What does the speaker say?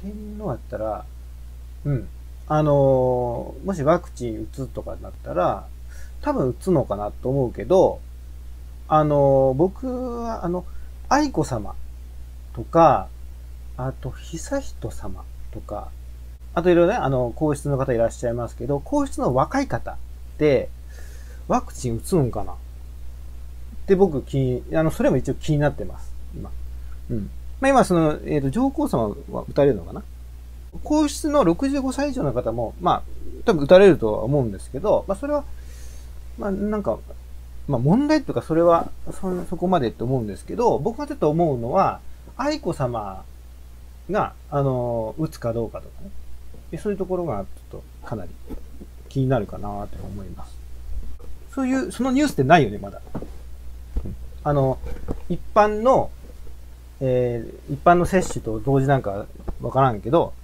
天皇やったら、うん。もしワクチン打つとかになったら、多分打つのかなと思うけど、僕は、愛子様とか、あと、悠仁様とか、あといろいろね、皇室の方いらっしゃいますけど、皇室の若い方って、ワクチン打つんかなって僕それも一応気になってます。今。うん。まあ今、上皇様は打たれるのかな。皇室の65歳以上の方も、まあ、多分打たれるとは思うんですけど、まあそれは、まあなんか、まあ問題というかそれはそこまでと思うんですけど、僕がちょっと思うのは、愛子様が、打つかどうかとかね。そういうところがちょっとかなり気になるかなと思います。そういう、そのニュースってないよね、まだ。あの、一般の、一般の接種と同時なんかわからんけど、